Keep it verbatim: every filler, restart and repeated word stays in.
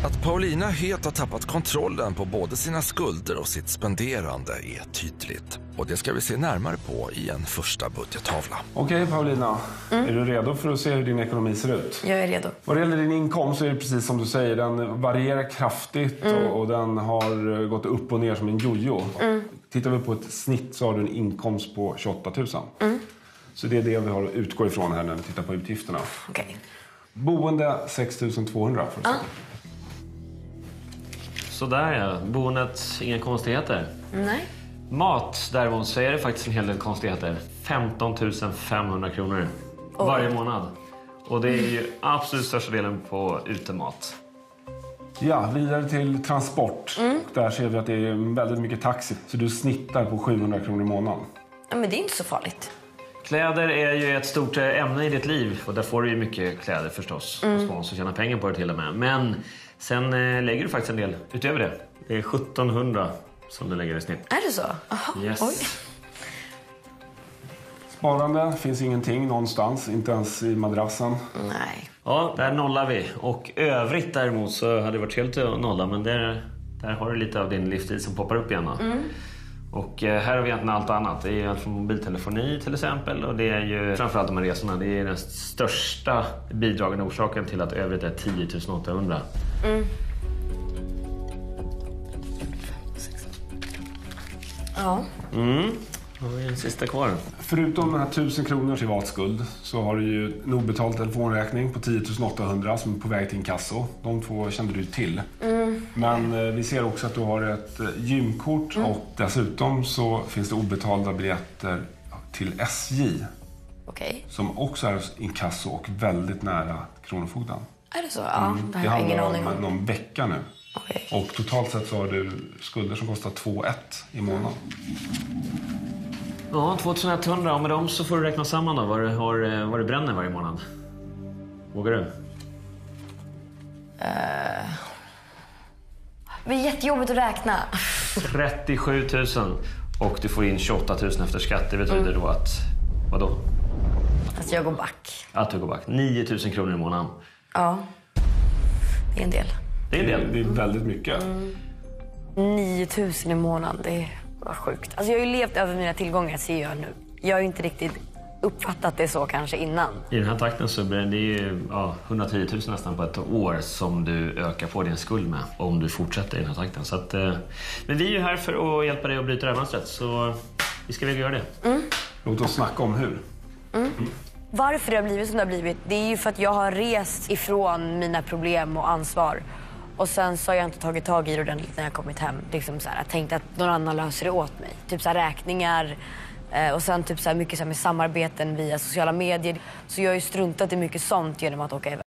Att Paulina helt har tappat kontrollen på både sina skulder och sitt spenderande är tydligt. Och det ska vi se närmare på i en första budgettavla. Okej Paulina, mm. är du redo för att se hur din ekonomi ser ut? Jag är redo. Vad det gäller din inkomst så är det precis som du säger. Den varierar kraftigt mm. och, och den har gått upp och ner som en jojo. Mm. Tittar vi på ett snitt så har du en inkomst på tjugoåtta tusen. Mm. Så det är det vi har att utgå ifrån här när vi tittar på utgifterna. Okej. Okay. Boende sex tusen tvåhundra för att ah. Så där ja, boendet, inga konstigheter. Nej. Mat däremot så är det faktiskt en hel del konstigheter. femton tusen femhundra kronor oh. varje månad. Och det är ju absolut största delen på utemat. Ja, vidare till transport. Mm. Där ser vi att det är väldigt mycket taxi. Så du snittar på sjuhundra kronor i månaden. Ja, men det är inte så farligt. Kläder är ju ett stort ämne i ditt liv. Och där får du ju mycket kläder förstås. Mm. Och spons och tjäna pengar på det till och med. Men sen eh, lägger du faktiskt en del utöver det. Det är sjuttonhundra som du lägger i snitt. Är det så? Aha. Yes. Oj. Sparande finns ingenting någonstans. Inte ens i madrassen. Nej. Ja, där nollar vi. Och övrigt däremot så hade det varit helt att nolla. Men där, där har du lite av din livsstil som poppar upp igen. Mm. Och här har vi egentligen allt annat. Det är från mobiltelefoni till exempel. Och det är ju framförallt de här resorna. Det är den största bidragande orsaken till att övrigt är tio tusen åttahundra. Mm. Ja. Mm. Då har vi en sista kvar. Förutom den här tusen kronors privatskuld så har du ju en obetald telefonräkning på tio tusen åttahundra som är på väg till inkasso. De två kände du till. Mm. Men eh, vi ser också att du har ett eh, gymkort mm. och dessutom så finns det obetalda biljetter till S J. Okej. Okay. Som också är inkasso och väldigt nära Kronofogden. Är det så? Ja, mm. det har jag ingen aning om. Det handlar om någon vecka nu. Okay. Och totalt sett så har du skulder som kostar två ett i månaden. Ja, tvåtusen och med dem så får du räkna samman då vad du, har, vad du bränner varje månad. Vågar du? Uh, det är jättejobbigt att räkna. trettiosju tusen och du får in tjugoåtta tusen efter skatt. Det betyder mm. då att, vadå? Att jag går back. Att du går back. nio tusen kronor i månaden. Ja, det är en del. Det är en del. Det är väldigt mycket. Mm. nio tusen i månaden, det är sjukt. Alltså jag har ju levt över mina tillgångar, ser jag nu. Jag har ju inte riktigt uppfattat det så kanske innan. I den här takten så blir det ju ja, hundratio tusen nästan på ett år som du ökar på din skuld med. Om du fortsätter i den här takten. Så att, eh, men vi är ju här för att hjälpa dig att bryta det här mönstret. Så vi ska väl göra det. Mm. Låt oss snacka om hur. Mm. Mm. Varför det har blivit som det har blivit, det är ju för att jag har rest ifrån mina problem och ansvar. Och sen så har jag inte tagit tag i det ordentligt när jag kommit hem. Liksom så här, jag tänkte att någon annan löser det åt mig. Typ så här räkningar eh, och sen typ så här mycket så här med samarbeten via sociala medier. Så jag har ju struntat i mycket sånt genom att åka iväg.